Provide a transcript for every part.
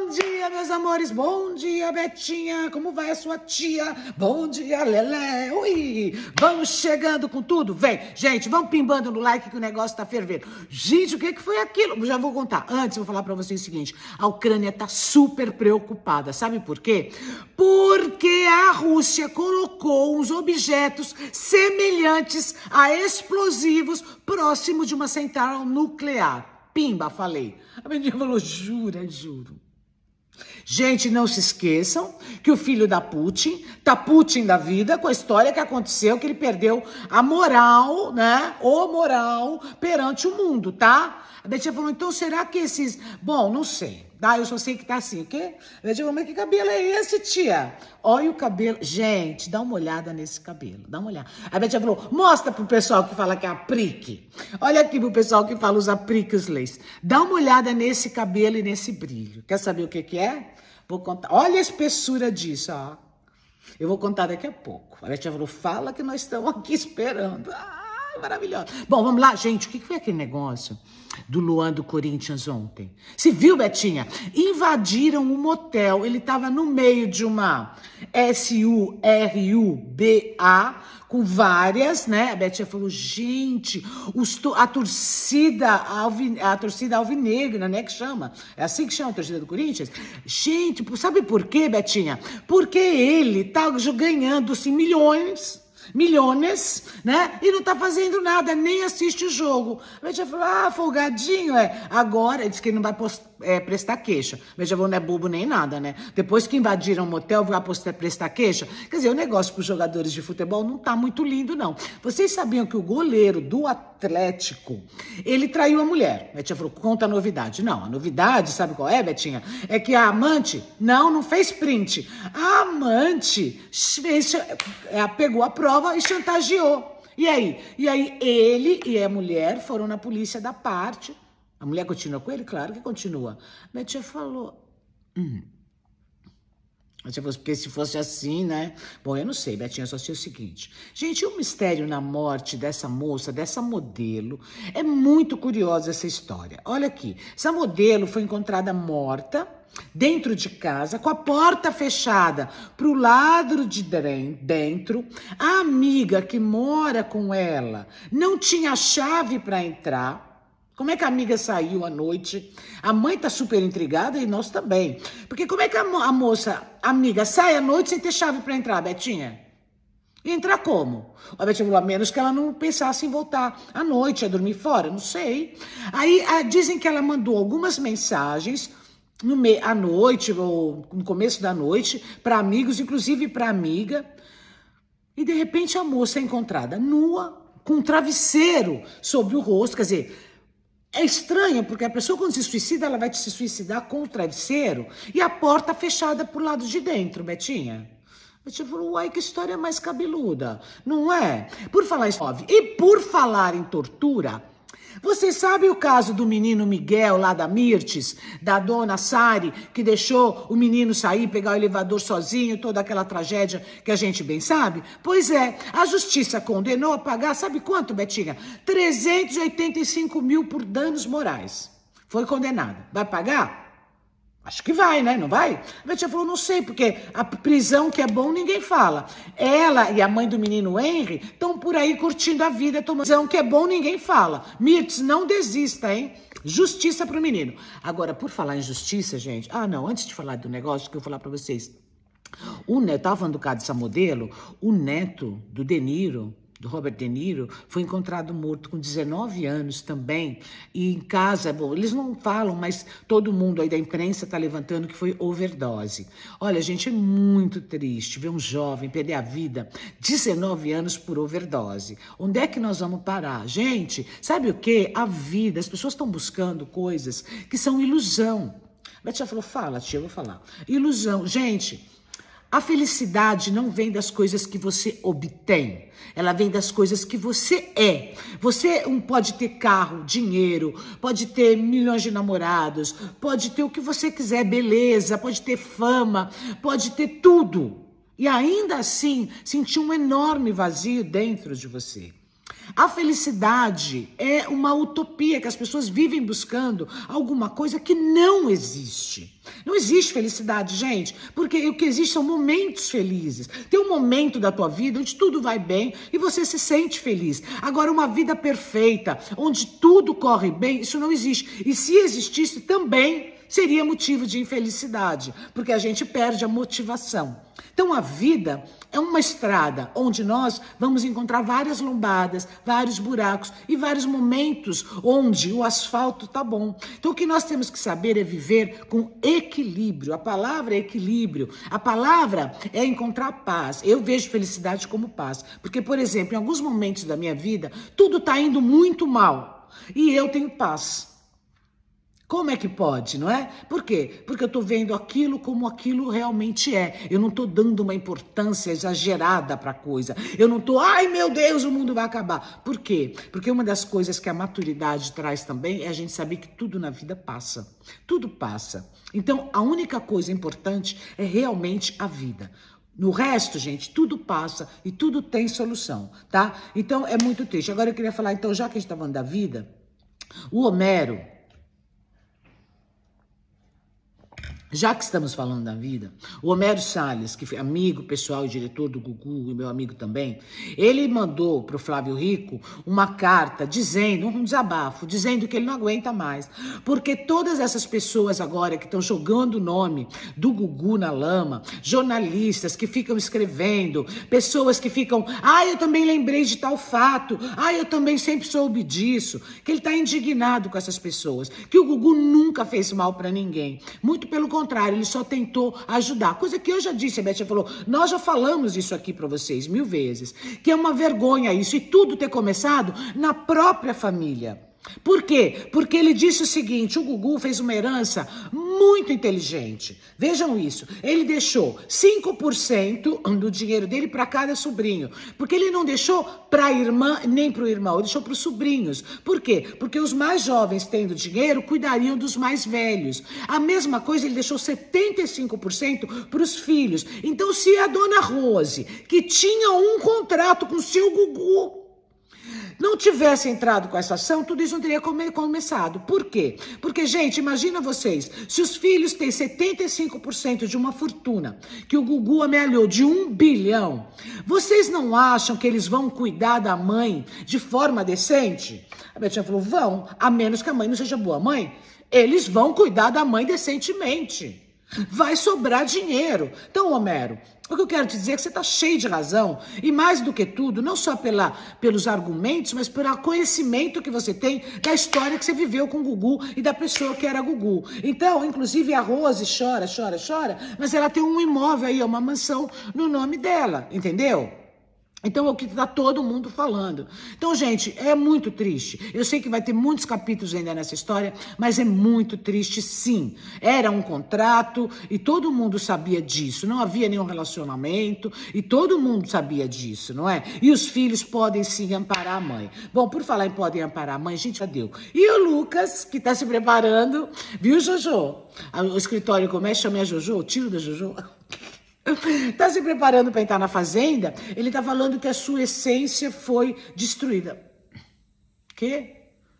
dia, meus amores. Bom dia, Betinha. Como vai a sua tia? Bom dia, Lelé. Ui, vamos chegando com tudo? Vem. Gente, vamos pimbando no like que o negócio tá fervendo. Gente, o que foi aquilo? Já vou contar. Antes, vou falar pra vocês o seguinte. A Ucrânia tá super preocupada. Sabe por quê? Porque a Rússia colocou uns objetos semelhantes a explosivos próximo de uma central nuclear. Pimba, falei. A menina falou, jura, juro. Gente, não se esqueçam que o filho da Putin tá Putin da vida com a história que aconteceu, que ele perdeu a moral, né? O moral perante o mundo, tá? A Betinha falou, então será que esses... Bom, não sei. Tá? Eu só sei que tá assim, o quê? A Betinha falou, mas que cabelo é esse, tia? Olha o cabelo. Gente, dá uma olhada nesse cabelo. Dá uma olhada. A Betinha falou, mostra pro pessoal que fala que é aprique. Olha aqui pro pessoal que fala os apriques. Dá uma olhada nesse cabelo e nesse brilho. Quer saber o que que é? Vou contar. Olha a espessura disso, ó. Eu vou contar daqui a pouco. A Betinha falou, fala que nós estamos aqui esperando. Ah, maravilhoso. Bom, vamos lá, gente. O que foi aquele negócio do Luan do Corinthians ontem? Você viu, Betinha? Invadiram um motel. Ele estava no meio de uma SURUBA com várias, né? A Betinha falou, gente, a torcida alvinegra, né? Que chama. É assim que chama a torcida do Corinthians? Gente, sabe por quê, Betinha? Porque ele tá ganhando assim, milhões, né? E não tá fazendo nada, nem assiste o jogo. A Betinha falou, ah, folgadinho, é. Agora, ele disse que ele não vai prestar queixa. Betinha falou, não é bobo nem nada, né? Depois que invadiram o motel, vai prestar queixa? Quer dizer, o negócio pros jogadores de futebol não tá muito lindo, não. Vocês sabiam que o goleiro do Atlético, ele traiu a mulher? Betinha falou, conta a novidade. Não, a novidade, sabe qual é, Betinha? É que a amante, não fez print. A amante pegou a prova e chantageou. E aí? E aí ele e a mulher foram na polícia da parte. A mulher continua com ele? Claro que continua. Betinha falou... Betinha falou, porque se fosse assim, né? Bom, eu não sei, Betinha, só sei o seguinte. Gente, o mistério na morte dessa moça, dessa modelo, é muito curiosa essa história. Olha aqui, essa modelo foi encontrada morta dentro de casa, com a porta fechada pro lado de dentro. A amiga que mora com ela não tinha chave para entrar. Como é que a amiga saiu à noite? A mãe tá super intrigada e nós também. Porque como é que a amiga, sai à noite sem ter chave para entrar, Betinha? E entrar como? A Betinha falou, a menos que ela não pensasse em voltar à noite, a dormir fora, não sei. Aí dizem que ela mandou algumas mensagens à noite, ou no começo da noite, para amigos, inclusive para amiga. E de repente a moça é encontrada nua, com um travesseiro sobre o rosto, quer dizer... É estranho, porque a pessoa quando se suicida, ela vai se suicidar com o travesseiro e a porta fechada pro lado de dentro, Betinha. Betinha falou, uai, que história mais cabeluda, não é? Por falar em e por falar em tortura, você sabe o caso do menino Miguel lá da Mirtes, da dona Sari, que deixou o menino sair, pegar o elevador sozinho, toda aquela tragédia que a gente bem sabe? Pois é, a justiça condenou a pagar, sabe quanto, Betinha? 385 mil por danos morais. Foi condenado. Vai pagar? Acho que vai, né? Não vai? A Betinha falou, não sei, porque a prisão que é bom ninguém fala. Ela e a mãe do menino Henry estão por aí curtindo a vida, tomando prisão que é bom ninguém fala. Mirtz, não desista, hein? Justiça pro menino. Agora, por falar em justiça, gente... Ah, não, antes de falar do negócio, que eu vou falar pra vocês. O neto, tava falando do caso dessa modelo, o neto do De Niro, do Robert De Niro, foi encontrado morto com 19 anos também. E em casa, bom, eles não falam, mas todo mundo aí da imprensa tá levantando que foi overdose. Olha, gente, é muito triste ver um jovem perder a vida, 19 anos por overdose. Onde é que nós vamos parar? Gente, sabe o quê? A vida, as pessoas estão buscando coisas que são ilusão. A Betinha falou, fala, tia, eu vou falar. Ilusão. Gente, a felicidade não vem das coisas que você obtém. Ela vem das coisas que você é. Você pode ter carro, dinheiro, pode ter milhões de namorados, pode ter o que você quiser, beleza, pode ter fama, pode ter tudo. E ainda assim, sentir um enorme vazio dentro de você. A felicidade é uma utopia que as pessoas vivem buscando alguma coisa que não existe. Não existe felicidade, gente, porque o que existe são momentos felizes. Tem um momento da tua vida onde tudo vai bem e você se sente feliz. Agora, uma vida perfeita, onde tudo corre bem, isso não existe. E se existisse também, seria motivo de infelicidade, porque a gente perde a motivação. Então, a vida é uma estrada onde nós vamos encontrar várias lombadas, vários buracos e vários momentos onde o asfalto tá bom. Então, o que nós temos que saber é viver com equilíbrio. A palavra é equilíbrio. A palavra é encontrar paz. Eu vejo felicidade como paz. Porque, por exemplo, em alguns momentos da minha vida, tudo tá indo muito mal e eu tenho paz. Como é que pode, não é? Por quê? Porque eu estou vendo aquilo como aquilo realmente é. Eu não estou dando uma importância exagerada para a coisa. Eu não estou, ai meu Deus, o mundo vai acabar. Por quê? Porque uma das coisas que a maturidade traz também é a gente saber que tudo na vida passa. Tudo passa. Então, a única coisa importante é realmente a vida. No resto, gente, tudo passa e tudo tem solução, tá? Então, é muito triste. Agora eu queria falar, então, já que a gente está falando da vida, o Homero... Já que estamos falando da vida, o Homero Salles, que foi amigo pessoal e diretor do Gugu, e meu amigo também, ele mandou para o Flávio Rico uma carta dizendo, um desabafo, dizendo que ele não aguenta mais. Porque todas essas pessoas agora que estão jogando o nome do Gugu na lama, jornalistas que ficam escrevendo, pessoas que ficam, eu também lembrei de tal fato, eu também sempre soube disso, que ele está indignado com essas pessoas, que o Gugu nunca fez mal para ninguém, muito pelo contrário, ele só tentou ajudar. Coisa que eu já disse, a Beth falou, nós já falamos isso aqui para vocês 1000 vezes, que é uma vergonha isso, e tudo ter começado na própria família. Por quê? Porque ele disse o seguinte, o Gugu fez uma herança muito inteligente. Vejam isso, ele deixou 5% do dinheiro dele para cada sobrinho, porque ele não deixou para a irmã nem para o irmão, ele deixou para os sobrinhos. Por quê? Porque os mais jovens, tendo dinheiro, cuidariam dos mais velhos. A mesma coisa, ele deixou 75% para os filhos. Então, se a dona Rose, que tinha um contrato com o seu Gugu, não tivesse entrado com essa ação, tudo isso não teria começado. Por quê? Porque, gente, imagina vocês, se os filhos têm 75% de uma fortuna que o Gugu amealhou de 1 bilhão, vocês não acham que eles vão cuidar da mãe de forma decente? A Betinha falou, vão, a menos que a mãe não seja boa mãe. Eles vão cuidar da mãe decentemente. Vai sobrar dinheiro. Então, Homero, o que eu quero te dizer é que você está cheio de razão. E mais do que tudo, não só pelos argumentos, mas pelo conhecimento que você tem da história que você viveu com o Gugu e da pessoa que era Gugu. Então, inclusive, a Rose chora, mas ela tem um imóvel aí, uma mansão no nome dela, entendeu? Então, é o que está todo mundo falando. Então, gente, é muito triste. Eu sei que vai ter muitos capítulos ainda nessa história, mas é muito triste, sim. Era um contrato e todo mundo sabia disso. Não havia nenhum relacionamento e todo mundo sabia disso, não é? E os filhos podem, sim, amparar a mãe. Bom, por falar em podem amparar a mãe, gente, já deu. E o Lucas, que está se preparando, viu, Jojo? O escritório, como é? Chama a Jojo? O tio da Jojo? Tá se preparando para entrar na fazenda, ele tá falando que a sua essência foi destruída. Que,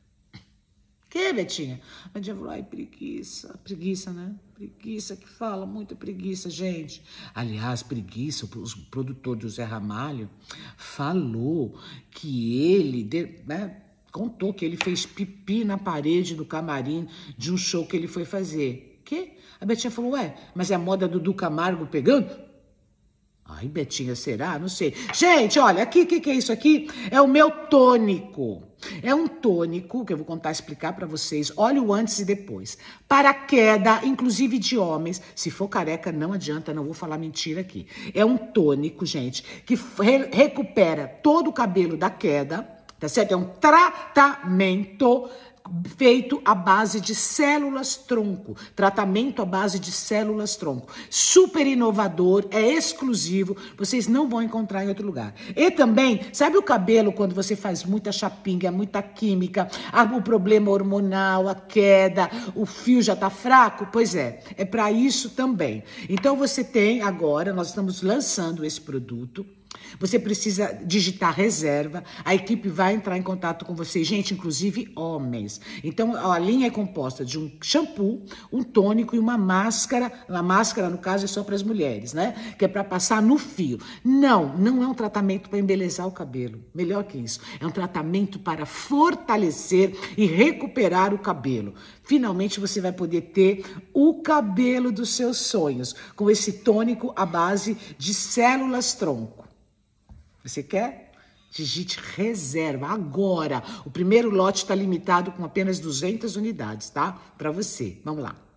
Betinha? A Betinha falou, ai, preguiça, né? Preguiça que fala, muita preguiça, gente. Aliás, preguiça, o produtor do Zé Ramalho falou que ele, né, contou que ele fez pipi na parede do camarim de um show que ele foi fazer. Que? A Betinha falou, ué, mas é a moda do Dudu Camargo pegando? Ai, Betinha, será? Não sei. Gente, olha, aqui, o que é isso aqui? É o meu tônico. É um tônico que eu vou explicar para vocês. Olha o antes e depois. Para queda, inclusive de homens. Se for careca, não adianta, não vou falar mentira aqui. É um tônico, gente, que recupera todo o cabelo da queda, tá certo? É um tratamento feito à base de células-tronco, tratamento à base de células-tronco, super inovador, é exclusivo, vocês não vão encontrar em outro lugar. E também, sabe o cabelo quando você faz muita chapinga, muita química, o problema hormonal, a queda, o fio já tá fraco? Pois é para isso também. Então você tem agora, nós estamos lançando esse produto, Você precisa digitar reserva, a equipe vai entrar em contato com você, gente, inclusive homens. Então, a linha é composta de um shampoo, um tônico e uma máscara. A máscara, no caso, é só para as mulheres, né? Que é para passar no fio. Não é um tratamento para embelezar o cabelo. Melhor que isso. É um tratamento para fortalecer e recuperar o cabelo. Finalmente, você vai poder ter o cabelo dos seus sonhos, com esse tônico à base de células-tronco. Você quer? Digite reserva agora. O primeiro lote está limitado com apenas 200 unidades, tá? Para você. Vamos lá.